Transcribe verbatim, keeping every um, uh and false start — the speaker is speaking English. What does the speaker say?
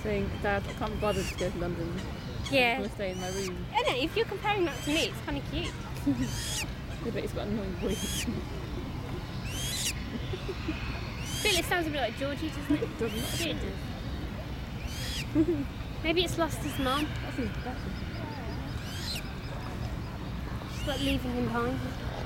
saying, Dad, I can't be bothered to go to London. Yeah. I'm going to stay in my room. I know, if you're comparing that to me, it's kind of cute. Yeah, but he's got an annoying voice. Bill, it sounds a bit like Georgie, doesn't it? It doesn't. Yeah, it does. Maybe it's lost his mum. That's his better. She's like leaving him behind.